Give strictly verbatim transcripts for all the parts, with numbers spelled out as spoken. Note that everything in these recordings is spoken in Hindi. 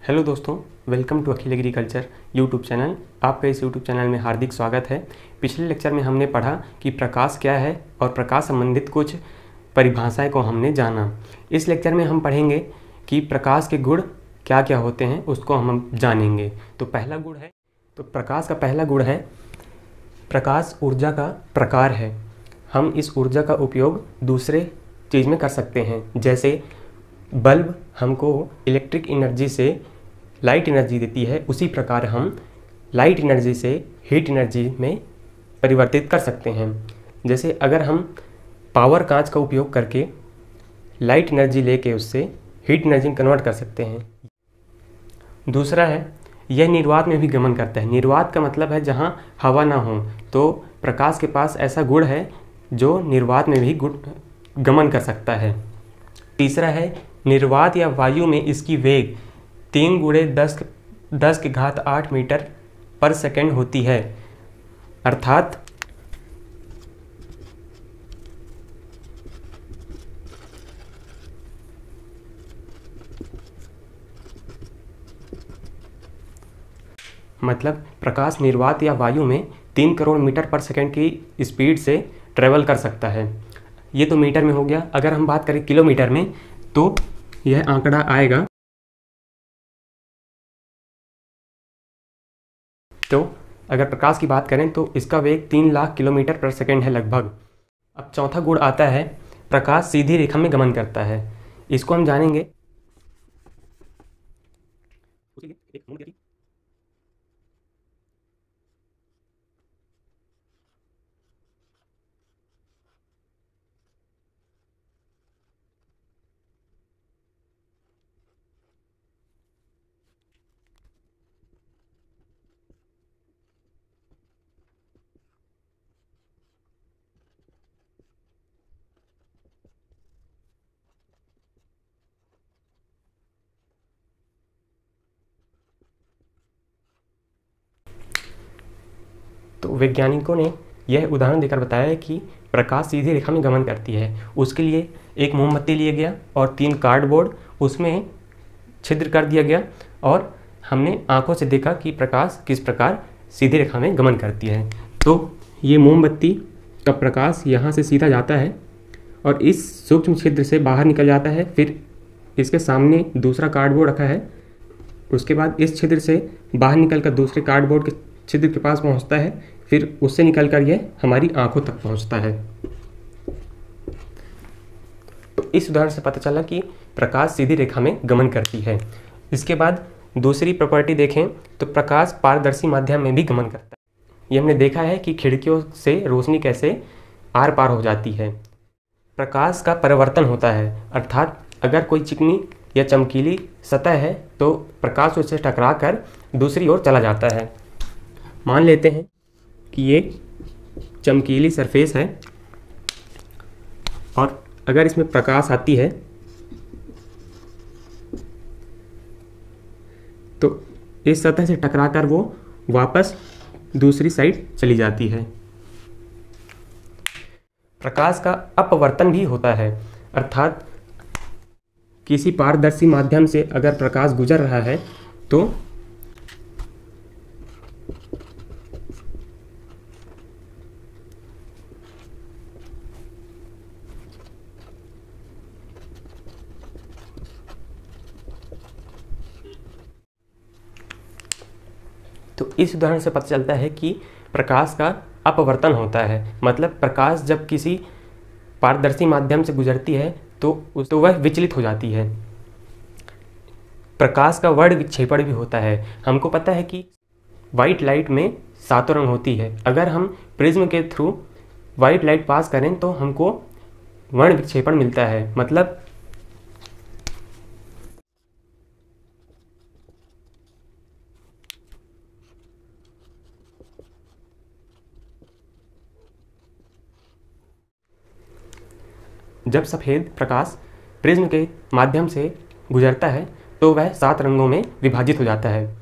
हेलो दोस्तों, welcome to Akhil agriculture YouTube channel. आपका इस यूट्यूब चैनल में हार्दिक स्वागत है। पिछले लेक्चर में हमने पढ़ा कि प्रकाश क्या है और प्रकाश संबंधित कुछ परिभाषाएं को हमने जाना। इस लेक्चर में हम पढ़ेंगे कि प्रकाश के गुण क्या क्या होते हैं, उसको हम जानेंगे। तो पहला गुण है तो प्रकाश का पहला गुण है प्रकाश ऊर्जा का प्रकार है। हम इस ऊर्जा का उपयोग दूसरे चीज़ में कर सकते हैं, जैसे बल्ब हमको इलेक्ट्रिक एनर्जी से लाइट एनर्जी देती है, उसी प्रकार हम लाइट एनर्जी से हीट एनर्जी में परिवर्तित कर सकते हैं। जैसे अगर हम पावर कांच का उपयोग करके लाइट एनर्जी लेके उससे हीट एनर्जी में कन्वर्ट कर सकते हैं। दूसरा है यह निर्वात में भी गमन करता है। निर्वात का मतलब है जहाँ हवा ना हो, तो प्रकाश के पास ऐसा गुण है जो निर्वात में भी गुण गमन कर सकता है। तीसरा है निर्वात या वायु में इसकी वेग तीन गुणे दस दस के घात आठ मीटर पर सेकंड होती है, अर्थात मतलब प्रकाश निर्वात या वायु में तीन करोड़ मीटर पर सेकंड की स्पीड से ट्रेवल कर सकता है। ये तो मीटर में हो गया। अगर हम बात करें किलोमीटर में तो यह आंकड़ा आएगा, तो अगर प्रकाश की बात करें तो इसका वेग तीन लाख किलोमीटर पर सेकंड है लगभग। अब चौथा गुण आता है प्रकाश सीधी रेखा में गमन करता है। इसको हम जानेंगे। तो वैज्ञानिकों ने यह उदाहरण देकर बताया कि प्रकाश सीधी रेखा में गमन करती है। उसके लिए एक मोमबत्ती लिया गया और तीन कार्डबोर्ड, उसमें छिद्र कर दिया गया और हमने आंखों से देखा कि प्रकाश किस प्रकार सीधी रेखा में गमन करती है। तो ये मोमबत्ती का प्रकाश यहाँ से सीधा जाता है और इस सूक्ष्म छिद्र से बाहर निकल जाता है। फिर इसके सामने दूसरा कार्डबोर्ड रखा है, उसके बाद इस छिद्र से बाहर निकलकर दूसरे कार्डबोर्ड के छिद्र के पास पहुंचता है, फिर उससे निकलकर यह हमारी आंखों तक पहुंचता है। तो इस उदाहरण से पता चला कि प्रकाश सीधी रेखा में गमन करती है। इसके बाद दूसरी प्रॉपर्टी देखें तो प्रकाश पारदर्शी माध्यम में भी गमन करता है। ये हमने देखा है कि खिड़कियों से रोशनी कैसे आर पार हो जाती है। प्रकाश का परावर्तन होता है, अर्थात अगर कोई चिकनी या चमकीली सतह है तो प्रकाश उससे टकरा कर दूसरी ओर चला जाता है। मान लेते हैं कि ये चमकीली सरफेस है और अगर इसमें प्रकाश आती है तो इस सतह से टकराकर वो वापस दूसरी साइड चली जाती है। प्रकाश का अपवर्तन भी होता है, अर्थात किसी पारदर्शी माध्यम से अगर प्रकाश गुजर रहा है तो तो इस उदाहरण से पता चलता है कि प्रकाश का अपवर्तन होता है। मतलब प्रकाश जब किसी पारदर्शी माध्यम से गुजरती है तो उस तो वह विचलित हो जाती है। प्रकाश का वर्ण विक्षेपण भी होता है। हमको पता है कि वाइट लाइट में सातों रंग होती है। अगर हम प्रिज्म के थ्रू वाइट लाइट पास करें तो हमको वर्ण विक्षेपण मिलता है। मतलब जब सफ़ेद प्रकाश प्रिज्म के माध्यम से गुजरता है तो वह सात रंगों में विभाजित हो जाता है।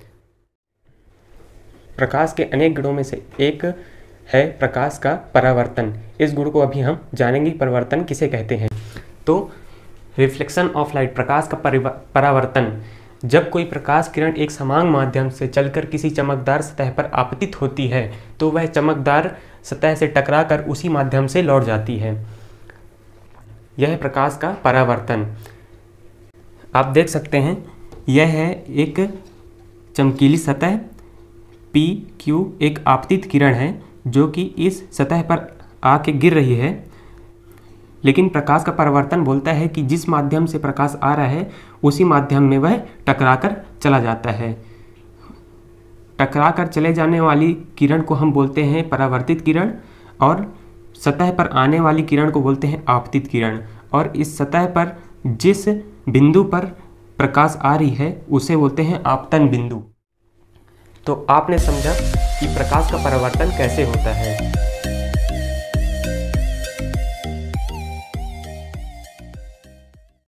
प्रकाश के अनेक गुणों में से एक है प्रकाश का परावर्तन। इस गुण को अभी हम जानेंगे परावर्तन किसे कहते हैं। तो रिफ्लेक्शन ऑफ लाइट, प्रकाश का परावर्तन, जब कोई प्रकाश किरण एक समान माध्यम से चलकर किसी चमकदार सतह पर आपतित होती है तो वह चमकदार सतह से टकराकर उसी माध्यम से लौट जाती है। यह प्रकाश का परावर्तन। आप देख सकते हैं, यह है एक चमकीली सतह पी क्यू, एक आपतित किरण है जो कि इस सतह पर आके गिर रही है। लेकिन प्रकाश का परावर्तन बोलता है कि जिस माध्यम से प्रकाश आ रहा है उसी माध्यम में वह टकराकर चला जाता है। टकराकर चले जाने वाली किरण को हम बोलते हैं परावर्तित किरण, और सतह पर आने वाली किरण को बोलते हैं आपतित किरण। और इस सतह पर जिस बिंदु पर प्रकाश आ रही है उसे बोलते हैं आपतन बिंदु। तो आपने समझा कि प्रकाश का परावर्तन कैसे होता है।